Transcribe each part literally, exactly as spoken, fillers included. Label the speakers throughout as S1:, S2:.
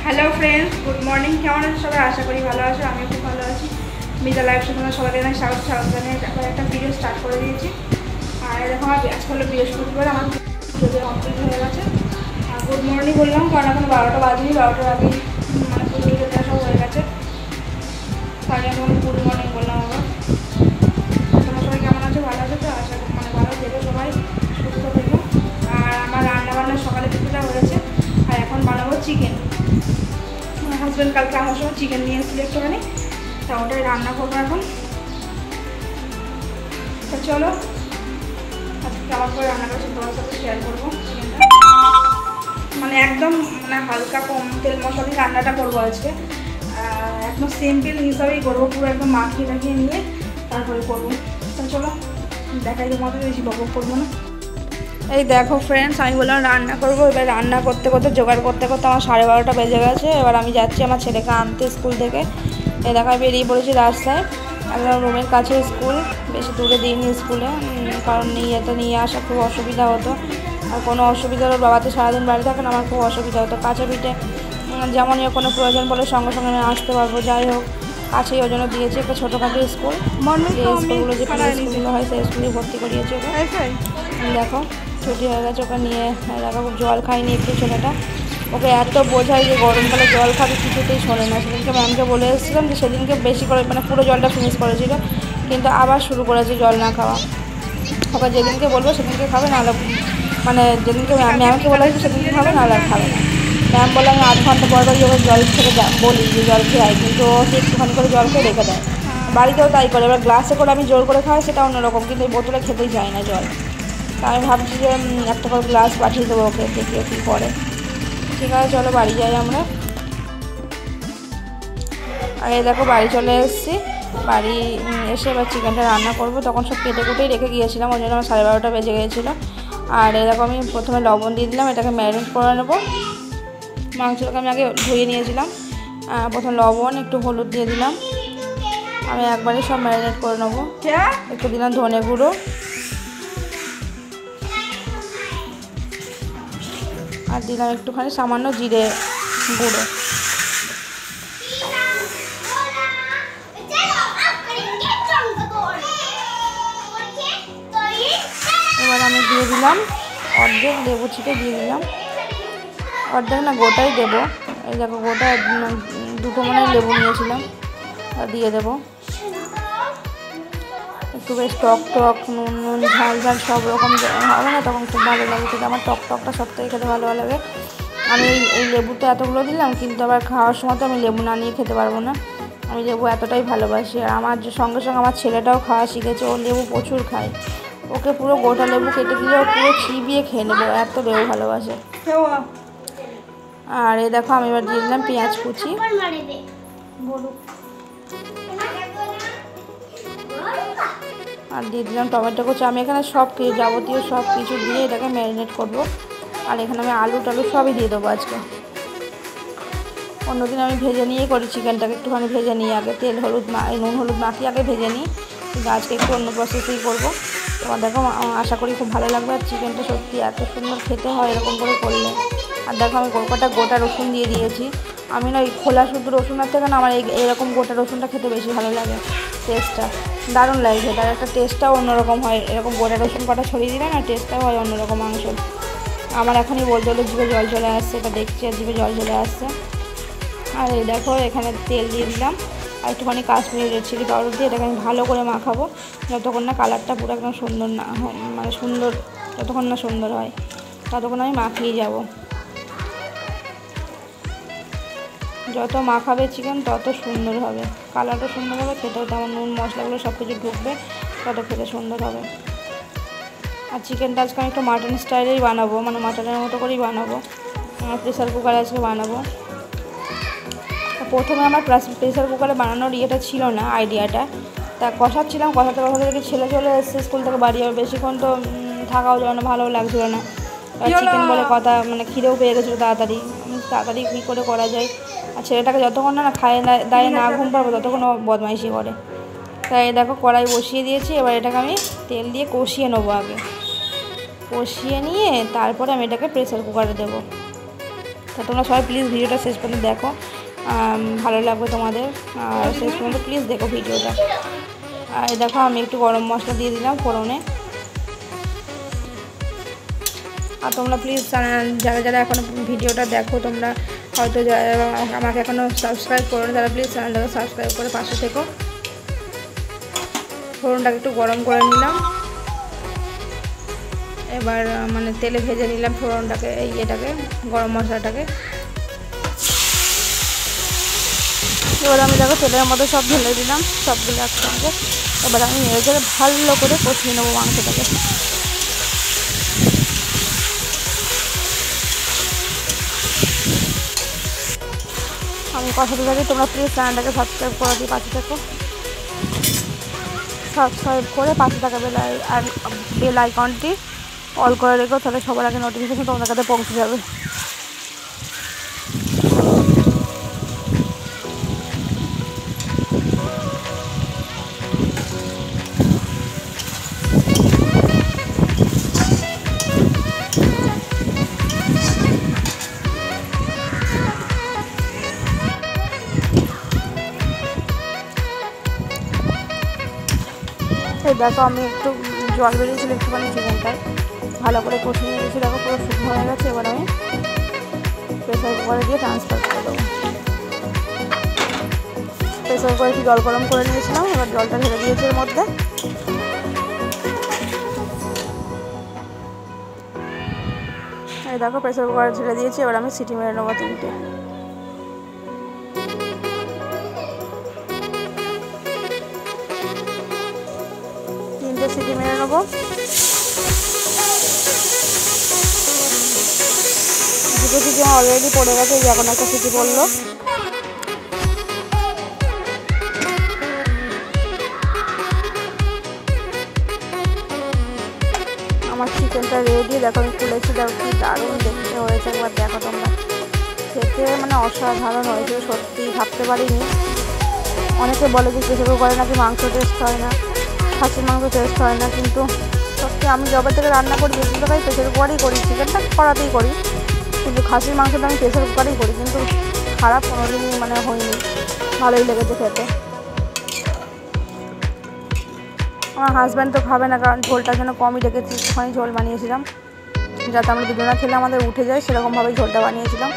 S1: Hello friends, good morning. কেমন আছো সবাই? আশা করি ভালো আছো। আমিও খুব ভালো আছি। মিতা লাইফ তোমার সবাইকে জানাই স্বাগত স্বাগত জানিয়ে এখন একটা ভিডিও স্টার্ট করে দিয়েছি। আর দেখো আমার আজ হলো বৃহস্পতিবার, আমার ভিডিও কমপ্লিট হয়ে গেছে। আর গুড মর্নিং বললাম কারণ এখন বারোটা বাজেনি, বারোটার আগে মানে পুজো টুজো দেওয়া সব হয়ে গেছে। তাই আমি গুড মর্নিং বললাম। আবার তোমার সবাই কেমন আছো? ভালো আছো তো? আশা করি মানে ভালো থেকো, সবাই সুস্থ থেকো। আর আমার রান্নাবান্না সকালে কিছুটা হয়েছে, আর এখন বানাবো চিকেন। আমার হাজব্যান্ড কালকে আমার সময় চিকেন নিয়ে এসেছিল একটুখানি, তা ওটাই রান্না করবো এখন। তো চলো আজকে কেমন করে রান্না করছি তোমার সাথে শেয়ার করবো। চিকেনটা মানে একদম মানে হালকা কম তেল মশলা দিয়ে রান্নাটা করবো আজকে। একদম সিম্পল হিসাবেই করবো, পুরো একদম মাখিয়ে মাখিয়ে নিয়ে তারপরে করবো। তো চলো দেখাই তোমাদের, বেশি বকবক করবো না। এই দেখো ফ্রেন্ডস, আমি বললাম রান্না করবো। এবার রান্না করতে করতে জোগাড় করতে করতে আমার সাড়ে বারোটা বেজে গেছে। এবার আমি যাচ্ছি আমার ছেলেকে আনতে স্কুল থেকে। এই দেখো আমি বেরিয়ে পড়েছি রাস্তায়। একদম রুমের কাছে স্কুল, বেশি দূরে দিইনি স্কুলে, কারণ নিয়ে তো নিয়ে আসা খুব অসুবিধা হতো। আর কোনো অসুবিধা হলো, বাবা তো সারাদিন বাড়ি থাকেন, আমার খুব অসুবিধা হতো। কাছে পিঠে যেমনই কোনো প্রয়োজন পড়লে সঙ্গে সঙ্গে আমি আসতে পারবো। যাই হোক, কাছেই ওই জন্য দিয়েছি একটা ছোটোখাটো স্কুল। যে স্কুলগুলো যে স্কুলগুলো হয় সেই স্কুলে ভর্তি করিয়েছি ওকে। দেখো ছুটি হয়ে গেছে, ওকে নিয়ে দেখো জল খাইনি একটু ছেলেটা। ওকে এত বোঝাই যে গরমকালে জল খাবে, কিছুতেই শোনে না। সেদিনকে ম্যামকে বলে এসেছিলাম যে সেদিনকে বেশি করে মানে পুরো জলটা ফিনিশ করেছিল, কিন্তু আবার শুরু করেছে জল না খাওয়া। ওকে যেদিনকে বলবো সেদিনকে খাবে, নাহলে মানে যেদিনকে ম্যামকে বলা হয়েছে সেদিনকে খাবে, নাহলে খাবে না। ম্যাম বলে আমি আধ ঘন্টা পর পরই ওকে জল থেকে বলি যে জল খেয়ে, কিন্তু ও একটুখানি করে জল খেয়ে রেখে দেয়। বাড়িতেও তাই করে। এবার গ্লাসে করে আমি জোর করে খাই, সেটা অন্যরকম, কিন্তু এই বোতলে খেতেই চায় না জল। তা আমি ভাবছি যে একটা করে গ্লাস পাঠিয়ে দেবো ওকে, দেখি কী করে। ঠিক আছে চলো বাড়ি যাই আমরা। আর এই দেখো বাড়ি চলে এসেছি। বাড়ি এসে এবার চিকেনটা রান্না করবো। তখন সব কেটে কুটেই রেখে গিয়েছিলাম, ওই জন্য আমার সাড়ে বারোটা বেজে গিয়েছিলো। আর এই দেখো আমি প্রথমে লবণ দিয়ে দিলাম, এটাকে ম্যারিনেট করে নেবো। মাংসটাকে আমি আগে ধুয়ে নিয়েছিলাম। প্রথম লবণ, একটু হলুদ দিয়ে দিলাম। আমি একবারে সব ম্যারিনেট করে নেবো। একটু দিলাম ধনে গুঁড়ো, আর দিলাম একটুখানি সামান্য জিরে গুঁড়ো। এবার আমি দিয়ে দিলাম অর্ধেক লেবু ছিটে দিয়ে দিলাম। অর্ধেক না, গোটাই দেবো। এই দেখো গোটা দুটো মানে লেবু নিয়েছিলাম, দিয়ে দেবো। একটু বেশ টক টক নুন নুন ঝাল ঝাল সব রকম হবে না, তখন খুব ভালো লাগে। কিন্তু আমার টক টকটা সব থেকে খেতে ভালো লাগে। আমি এই এই লেবুটা এতগুলো দিলাম, কিন্তু আবার খাওয়ার সময় তো আমি লেবু না নিয়ে খেতে পারবো না। আমি লেবু এতটাই ভালোবাসি। আর আমার সঙ্গে সঙ্গে আমার ছেলেটাও খাওয়া শিখেছে, ও লেবু প্রচুর খায়। ওকে পুরো গোটা লেবু কেটে দিলেও পুরো চিবিয়ে খেয়ে নেবো, এত লেবু ভালোবাসে। আর এই দেখো আমি এবার দিয়ে দিলাম পেঁয়াজ কুচি, আর দিয়ে দিলাম টমেটো কুচি। আমি এখানে সব কিছু যাবতীয় সব কিছু দিয়ে এটাকে ম্যারিনেট করবো। আর এখানে আমি আলু টালু সবই দিয়ে দেবো আজকে। অন্যদিন আমি ভেজে নিয়েই করি চিকেনটাকে, একটুখানি ভেজে নিই আগে, তেল হলুদ মা নুন হলুদ মাখিয়ে আগে ভেজে নিই। কিন্তু আজকে একটু অন্য প্রসেসেই করবো। তোমার দেখো আশা করি খুব ভালো লাগবে। আর চিকেনটা সত্যি এত সুন্দর খেতে হয় এরকম করে করলে। আর দেখো আমি কটা গোটা রসুন দিয়ে দিয়েছি। আমি না ওই খোলা শুধু রসুনের থেকে না আমার এই এরকম গোটা রসুনটা খেতে বেশি ভালো লাগে। টেস্টটা দারুণ লাগে, তার একটা টেস্টটাও অন্যরকম হয়। এরকম গোটা রসুন কটা ছড়িয়ে দিলে না টেস্টটাও হয় অন্যরকম মাংস। আমার এখনই বলতে হলে জিভে জল চলে আসছে, এটা দেখছি আর জিভে জল চলে আসছে। আর এই দেখো এখানে তেল দিয়ে দিলাম, আর একটুখানি কাশ্মীরি রেড চিলি পাউডার দিয়ে এটাকে আমি ভালো করে মাখাবো, যতক্ষণ না কালারটা পুরো একদম সুন্দর না মানে সুন্দর যতক্ষণ না সুন্দর হয় ততক্ষণ আমি মাখিয়ে যাব। যত মাখাবে চিকেন তত সুন্দর হবে, কালারটা সুন্দর হবে, খেতেও তেমন নুন মশলাগুলো সব কিছু ঢুকবে, তত খেতে সুন্দর হবে। আর চিকেনটা আজকে আমি একটু মাটন স্টাইলেই বানাবো, মানে মাটনের মতো করেই বানাবো। আমার প্রেসার কুকারে আজকে বানাবো। প্রথমে আমার প্রেসার কুকারে বানানোর ইয়েটা ছিল না, আইডিয়াটা। তা কষাচ্ছিলাম, কষাতে কষাতে দেখি ছেলে চলে এসেছে স্কুল থেকে বাড়ি। আর বেশিক্ষণ তো থাকাও যাবে না, ভালোও লাগছিল না। চিকেন বলে কথা, মানে খিদেও পেয়ে গেছিলো তাড়াতাড়ি। আমি তাড়াতাড়ি কী করে করা যায়। আর ছেলেটাকে যতক্ষণ না খায় না দায়ে না ঘুম পারবো ততক্ষণ ও বদমাইশি করে। তাই দেখো কড়াই বসিয়ে দিয়েছি। এবার এটাকে আমি তেল দিয়ে কষিয়ে নেবো আগে। কষিয়ে নিয়ে তারপরে আমি এটাকে প্রেসার কুকারে দেবো। তো তোমরা সবাই প্লিজ ভিডিওটা শেষ পর্যন্ত দেখো, ভালো লাগবে তোমাদের। আর শেষ পর্যন্ত প্লিজ দেখো ভিডিওটা। আর দেখো আমি একটু গরম মশলা দিয়ে দিলাম ফোড়নে। আর তোমরা প্লিজ যারা যারা এখনও ভিডিওটা দেখো, তোমরা হয়তো আমাকে এখনও সাবস্ক্রাইব করো না, তারা প্লিজ চ্যানেলটাকে সাবস্ক্রাইব করে পাশে থেকো। ফোড়নটাকে একটু গরম করে নিলাম, এবার মানে তেলে ভেজে নিলাম ফোড়নটাকে, এই এটাকে গরম মশলাটাকে। এবার আমি দেখো তেলের মধ্যে সব ঢেলে দিলাম সবগুলো একসঙ্গে। এবার আমি নেড়ে চেড়ে ভালো করে কষিয়ে নেবো মাংসটাকে। আমি কষাতে থাকি, তোমরা প্লিজ চ্যানেলটাকে সাবস্ক্রাইব করে দিই পাশে থেকো। সাবস্ক্রাইব করে পাশে থাকা বেল আর বেল আইকনটি অল করে রেখো, তাহলে সবার আগে নোটিফিকেশন তোমাদের কাছে পৌঁছে যাবে। এই দেখো আমি একটু জল বেরিয়েছিল একটুখানি চিকেনটায়, ভালো করে কষিয়ে নিয়েছি। দেখো পুরো শুকনো হয়ে গেছে। এবার আমি প্রেসার কুকারে দিয়ে ট্রান্সফার করে দেবো। প্রেসার কুকারে একটু জল গরম করে নিয়েছিলাম, এবার জলটা ঢেলে দিয়েছি এর মধ্যে। এই দেখো প্রেসার কুকারে ঢেলে দিয়েছি, এবার আমি সিটি মেরে নেবো তিনটে। তিনটে সিটি মেরে নেবো। দুটো সিটি আমার অলরেডি পড়ে গেছে, এই এখন একটা সিটি পড়লো। আমার চিকেনটা রেডি। দেখো আমি খুলেছি, দেখো কি দারুণ দেখতে হয়েছে, একবার দেখো তোমরা। খেতে মানে অসাধারণ হয়েছে, সত্যি ভাবতে পারিনি। অনেকে বলে যে প্রেসার কুকারে নাকি মাংস টেস্ট হয় না, খাসির মাংস টেস্ট হয় না, কিন্তু সত্যি আমি যবে থেকে রান্না করি বেশিরভাগ আমি প্রেসার কুকারেই করি, চিকেনটা কড়াতেই করি, কিন্তু খাসির মাংসটা আমি প্রেসার কুকারেই করি, কিন্তু খারাপ কোনোদিনই মানে হয়নি, ভালোই লেগেছে খেতে। আমার হাজব্যান্ড তো খাবে না, কারণ ঝোলটার জন্য কমই রেখেছি, একটুখানি ঝোল বানিয়েছিলাম যাতে আমরা দুজনা খেলে আমাদের উঠে যায়, সেরকমভাবেই ঝোলটা বানিয়েছিলাম।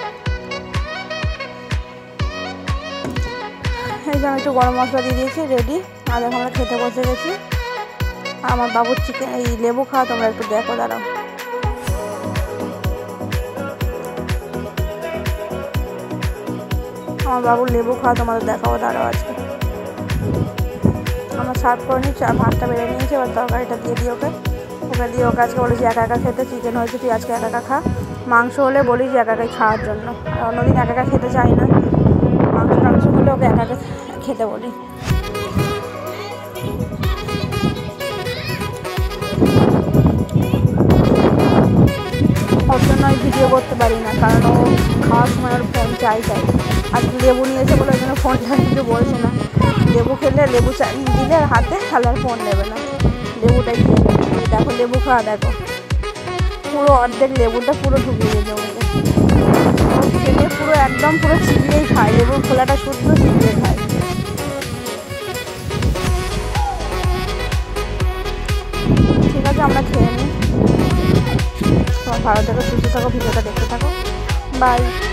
S1: এই যে আমি একটু গরম মশলা দিয়ে দিয়েছি, রেডি। আর এখন আমরা খেতে বসে গেছি। আমার বাবুর চিকেন এই লেবু খাওয়া তোমরা একটু দেখো, দাঁড়াও। আমার বাবুর লেবু খাওয়া তোমাদের দেখাবো, দাঁড়াও। আজকে আমরা সার্ভ করে নিচ্ছি, ভাতটা বেড়ে নিয়েছি, এবার তরকারিটা দিয়ে দিই ওকে। ওকে দিয়ে ওকে আজকে বলেছি একা একা খেতে, চিকেন হয়েছে তুই আজকে একা একা খা। মাংস হলে বলি যে একা একাই খাওয়ার জন্য, আর অন্যদিন একা একা খেতে চাই না, মাংস টাংস হলে ওকে একা একা খেতে বলি। ওর জন্য আমি ভিডিও করতে পারি না, কারণ ও খাওয়ার সময় ওর ফোন চাই চাই। আর লেবু নিয়েছে বলে ওই জন্য ফোনটা কিছু বলছে না। লেবু খেলে লেবু চাই দিলে হাতে, তাহলে আর ফোন নেবে না, লেবুটাই খেয়ে নেবে। দেখো লেবু খাওয়া, দেখো পুরো অর্ধেক লেবুটা পুরো ঢুকিয়ে দিয়েছে ওকে। খেলে পুরো একদম পুরো চিবিয়েই খায়, লেবুর খোলাটা শুদ্ধ চিবিয়ে খায়। ঠিক আছে, আমরা খেয়ে নিই। তোমার ভালো থেকো, সুস্থ থাকো, ভিডিওটা দেখতে থাকো, বাই।